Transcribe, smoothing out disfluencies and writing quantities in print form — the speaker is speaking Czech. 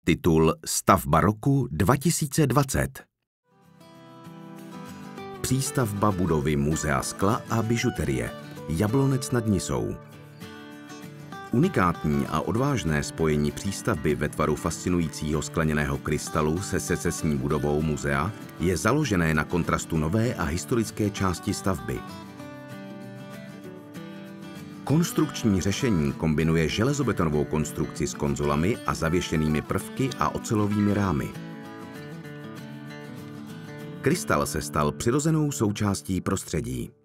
Titul Stavba roku 2020. Přístavba budovy Muzea skla a bižuterie Jablonec nad Nisou. Unikátní a odvážné spojení přístavby ve tvaru fascinujícího skleněného krystalu se secesní budovou muzea je založené na kontrastu nové a historické části stavby. Konstrukční řešení kombinuje železobetonovou konstrukci s konzolami a zavěšenými prvky a ocelovými rámy. Krystal se stal přirozenou součástí prostředí.